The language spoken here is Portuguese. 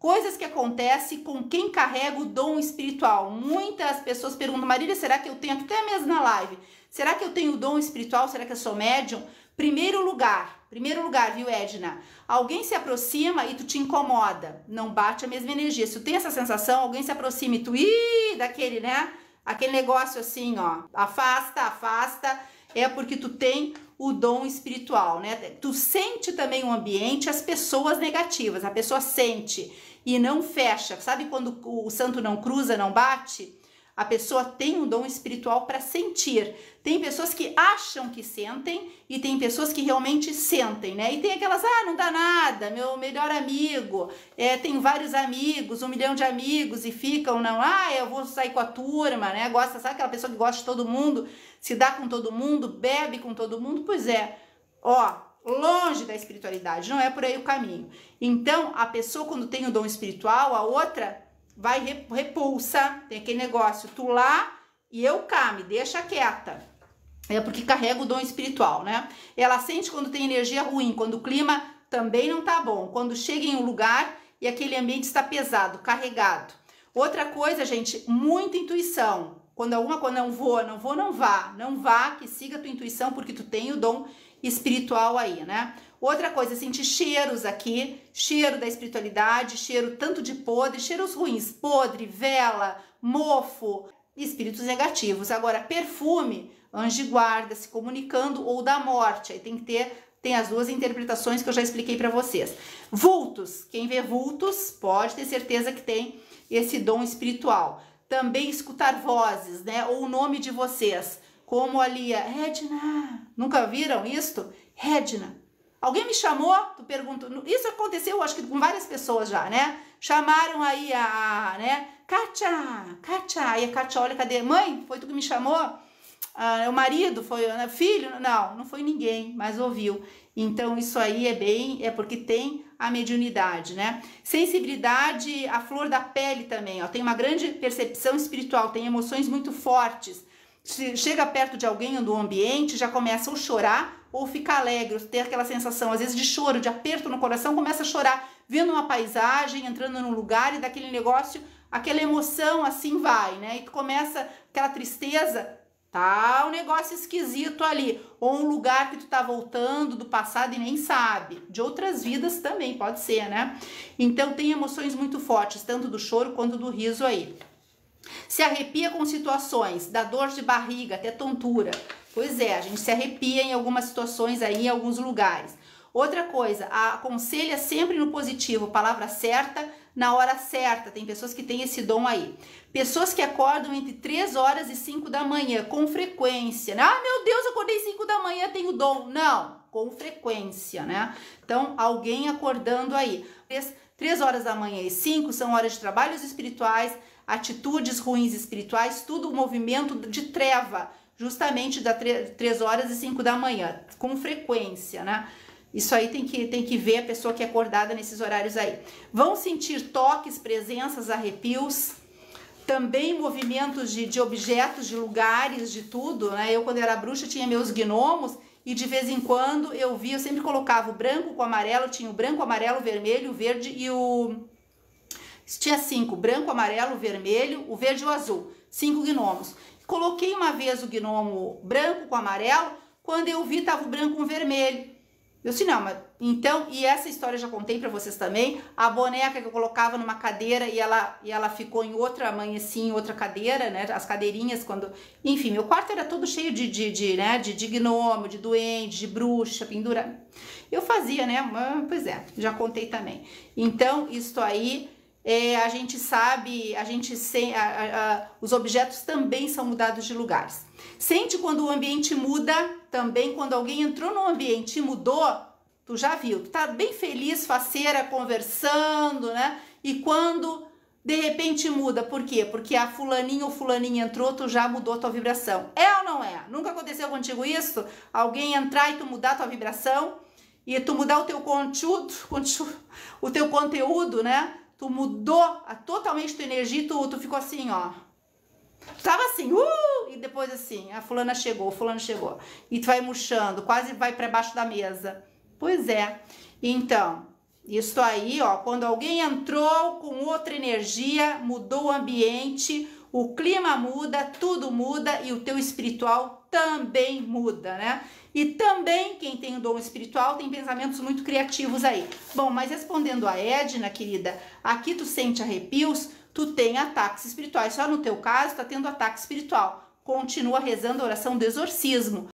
Coisas que acontecem com quem carrega o dom espiritual. Muitas pessoas perguntam, Marília, será que eu tenho, até mesmo na live, será que eu tenho o dom espiritual? Será que eu sou médium? Primeiro lugar, viu, Edna? Alguém se aproxima e tu te incomoda, não bate a mesma energia. Se tu tem essa sensação, alguém se aproxima e tu, daquele, né? Aquele negócio assim, ó, afasta, é porque tu tem o dom espiritual, né? Tu sente também o ambiente, as pessoas negativas, a pessoa sente e não fecha. Sabe quando o santo não cruza, não bate? A pessoa tem um dom espiritual para sentir. Tem pessoas que acham que sentem e tem pessoas que realmente sentem, né? E tem aquelas, não dá nada, meu melhor amigo, tem vários amigos, 1 milhão de amigos e ficam, não, eu vou sair com a turma, né? Gosta, sabe aquela pessoa que gosta de todo mundo, se dá com todo mundo, bebe com todo mundo? Pois é, longe da espiritualidade, não é por aí o caminho. Então, a pessoa quando tem o dom espiritual, a outra vai repulsa, tem aquele negócio, tu lá e eu cá, me deixa quieta. É porque carrega o dom espiritual, né? Ela sente quando tem energia ruim, quando o clima também não tá bom, quando chega em um lugar e aquele ambiente está pesado, carregado. Outra coisa, gente, muita intuição. Quando alguma coisa não vá, que siga a tua intuição, porque tu tem o dom espiritual aí, né? Outra coisa, sentir cheiros aqui, cheiro da espiritualidade, cheiro tanto de podre, cheiros ruins, podre, vela, mofo, espíritos negativos. Agora, perfume, anjo de guarda, se comunicando ou da morte, aí tem as duas interpretações que eu já expliquei para vocês. Vultos, quem vê vultos pode ter certeza que tem esse dom espiritual. Também escutar vozes, né, ou o nome de vocês, como ali, Edna, nunca viram isto? Edna. Alguém me chamou? Tu pergunta. Isso aconteceu, acho que com várias pessoas já, né? Chamaram aí né? Kátia. Aí a Kátia olha, cadê? Mãe, foi tu que me chamou? O marido, foi filho? Não foi ninguém, mas ouviu. Então, isso aí é porque tem a mediunidade, né? Sensibilidade, a flor da pele também, ó. Tem uma grande percepção espiritual, tem emoções muito fortes. Se chega perto de alguém ou do ambiente, já começa a chorar ou ficar alegre, ter aquela sensação, às vezes, de choro, de aperto no coração, começa a chorar, vendo uma paisagem, entrando num lugar e daquele negócio, aquela emoção assim vai, né? E tu começa aquela tristeza, tá um negócio esquisito ali, ou um lugar que tu tá voltando do passado e nem sabe, de outras vidas também, pode ser, né? Então tem emoções muito fortes, tanto do choro quanto do riso aí. Se arrepia com situações, da dor de barriga até tontura. Pois é, a gente se arrepia em algumas situações aí, em alguns lugares. Outra coisa, aconselha sempre no positivo, palavra certa, na hora certa. Tem pessoas que têm esse dom aí. Pessoas que acordam entre 3 horas e 5 da manhã, com frequência. Meu Deus, acordei 5 da manhã, tenho dom. Não, com frequência, né? Então, alguém acordando aí. 3 horas da manhã e 5 são horas de trabalhos espirituais, atitudes ruins espirituais, tudo movimento de treva, justamente da 3 horas e 5 da manhã, com frequência, né? Isso aí tem que ver a pessoa que é acordada nesses horários aí. Vão sentir toques, presenças, arrepios, também movimentos de objetos, de lugares, de tudo, né? Eu, quando era bruxa, tinha meus gnomos e de vez em quando eu sempre colocava o branco com o amarelo, tinha o branco, amarelo, vermelho, o verde e o... Tinha 5, branco, amarelo, vermelho, o verde e o azul, 5 gnomos. Coloquei uma vez o gnomo branco com amarelo, quando eu vi tava o branco com o vermelho. Eu disse, não, mas então, e essa história eu já contei pra vocês também, a boneca que eu colocava numa cadeira e ela ficou em outra, amanhecia em outra cadeira, né, as cadeirinhas, quando, enfim, meu quarto era todo cheio de gnomo, de duende, de bruxa, pendura. Eu fazia, né, pois é, já contei também. Então, isso aí... a gente sabe, os objetos também são mudados de lugares. Sente quando o ambiente muda, também quando alguém entrou no ambiente e mudou, tu já viu, tu tá bem feliz, faceira, conversando, né? E quando de repente muda, por quê? Porque a fulaninha ou fulaninha entrou, tu já mudou a tua vibração. É ou não é? Nunca aconteceu contigo isso? Alguém entrar e tu mudar a tua vibração? E tu mudar o teu conteúdo, né? Tu mudou totalmente tua energia e tu ficou assim, ó. Tu tava assim, e depois assim, a fulana chegou, o fulano chegou. E tu vai murchando, quase vai para baixo da mesa. Pois é. Então, Isso aí, ó, quando alguém entrou com outra energia, mudou o ambiente, o clima muda, tudo muda e o teu espiritual também muda, né? E também quem tem o dom espiritual tem pensamentos muito criativos aí. Bom, mas respondendo a Edna, querida, aqui tu sente arrepios, tu tem ataques espirituais. Só no teu caso, tá tendo ataque espiritual. Continua rezando a oração do exorcismo.